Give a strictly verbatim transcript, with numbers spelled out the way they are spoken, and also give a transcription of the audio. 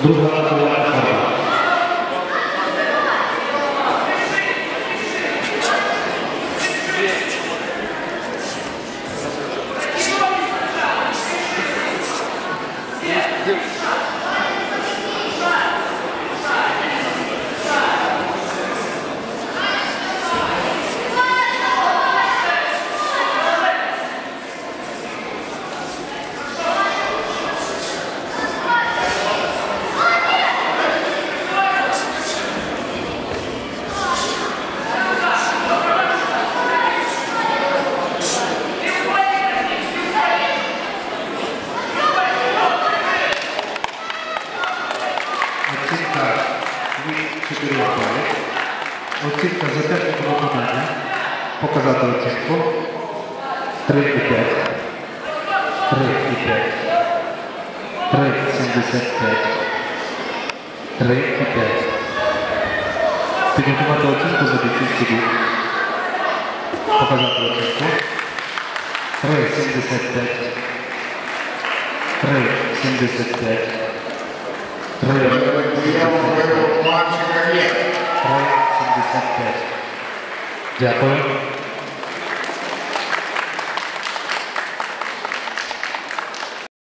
Друга форма. Оцінка за техніку виконання. Показати оцінку. три і п'ять. три і п'ять. три сімдесят п'ять. три і п'ять. Підготувати оцінку за бійцівський дух. Показати оцінку. три сімдесят п'ять. три сімдесят п'ять. три сімдесят п'ять. Дякую.